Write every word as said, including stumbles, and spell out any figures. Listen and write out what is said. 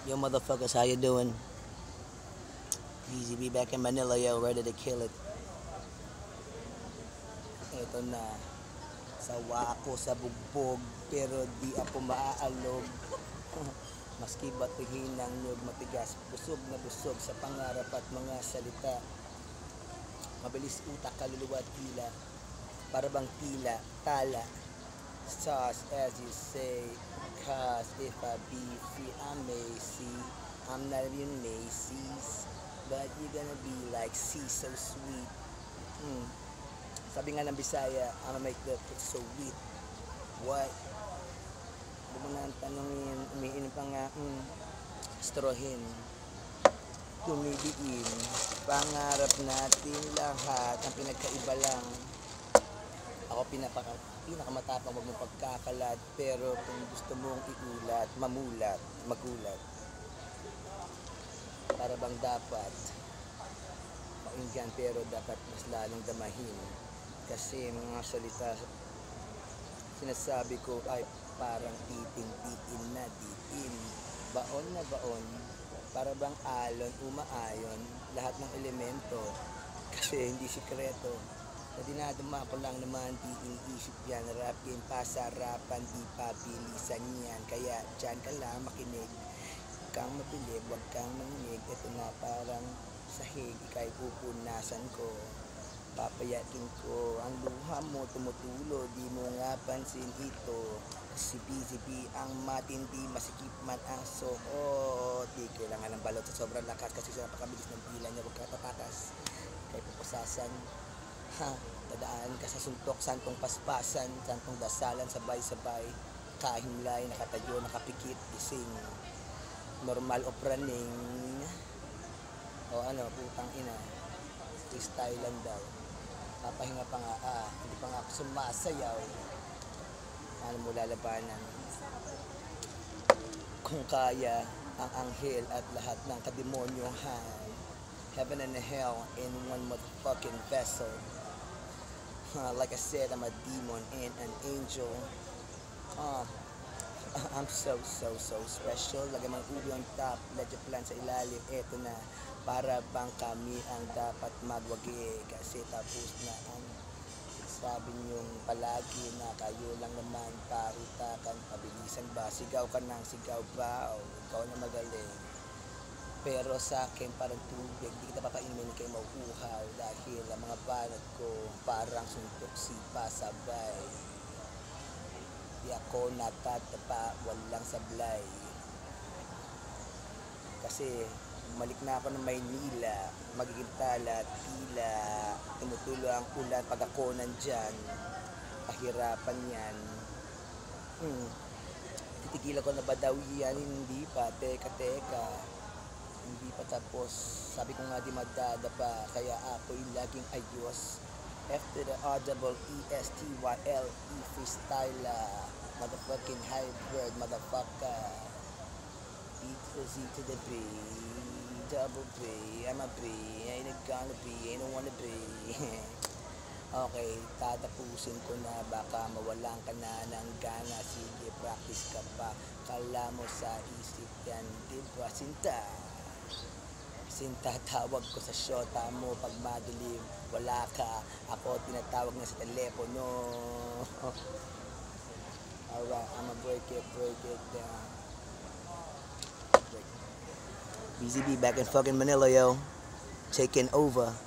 Yo, motherfuckers, how you doing? Easy B back in Manila, yo, ready to kill it. Ito na. Sawa ako sa bugbog, pero di ako maaalog. Maski ba't hinang nyog matigas, busog na busog sa pangarap at mga salita. Mabilis utak, kaluluwa at tila. Para bang tila, tala. Stars as you say, cause if I be free, I'm Macy. I'm not even Macy's, but you're gonna be like C, so sweet. Hmm. Sabi nga ng Bisaya, I'ma make the it so sweet. What? Di mo na ang tanongin, umiinom pa nga, hmm, strohin. Tumidiin, pangarap natin lahat, ang pinagkaiba lang. Ako pinapaka, pinakamatapang, wag mong pagkakalat, pero kung gusto mong iulat, mamulat, magulat. Para bang dapat mainggan, pero dapat mas lalong damahin. Kasi mga salita sinasabi ko ay parang titing-titin na diin. Baon na baon, para bang alon, umaayon, lahat ng elemento. Kasi hindi sikreto. Na dinadama ko lang naman, di iniisip yan. Rap game, pasarapan, di papilisan yan. Kaya dyan ka lang makinig. Huwag kang mabilib, huwag kang manginig. Ito na parang sahig, ika'y pupunasan ko. Papayakin ko ang luha mo, tumutulo. Di mo nga pansin ito. Si B Z B ang matindi, masikip man ang suot. Di kailangan ng balot sa sobrang lakas kasi sa napakabilis ng pila niya. Huwag ka tatakas, kay pupusasan. Ha, dadaan ka sa suntok, santong paspasan, santong dasalan, sabay-sabay, kahimlay, nakatayo, nakapikit, gising, normal o praning, o ano, putang ina, freestyle lang daw, papahinga pa nga, ah, hindi pa nga ako sumasayaw, ano mo lalabanan, kung kaya, ang anghel at lahat ng kademonyohan, heaven and hell in one motherfucking vessel. Uh, like I said, I'm a demon and an angel. Uh, I'm so, so, so special. Lagay mang ubi on top, ledger plan sa ilalim. Eto na, para bang kami ang dapat magwagi. Kasi tapos na ang sabi niyong palagi na kayo lang naman pautakan. Pabilisan ba? Sigaw ka ng sigaw ba? O ikaw na magaling. Pero sa akin parang tubig, di kita papainumin kayo mauuhaw dahil ang mga banat ko parang suntok sipa sabay. Di ako natatapa, walang sablay. Kasi bumalik na ako ng Maynila, magiging tala, tila, tumutulo ang ulan pag ako nandyan, pahirapan yan. Hmm. Titigilan ko na ba daw yan? Hindi pa, teka teka. Hindi pa tapos, sabi ko nga di madadapa, kaya ako'y laging ayos. F to the R double E S T Y L E freestyle, motherfucking hybrid, motherfucker. B to Z to the B, double B, I'm a B, I ain't gonna be, I don't wanna be. Okay, tatapusin ko na, baka mawalan ka na ng gana, sige practice ka pa, kala mo sa isip yan, di ba sinta? Sinta, tawag ko sa shota mo pag madilim, wala ka, ako tinatawag na sa telepono. Alright, I'ma break it, break it down. B Z B back in fucking Manila, yo, taking over.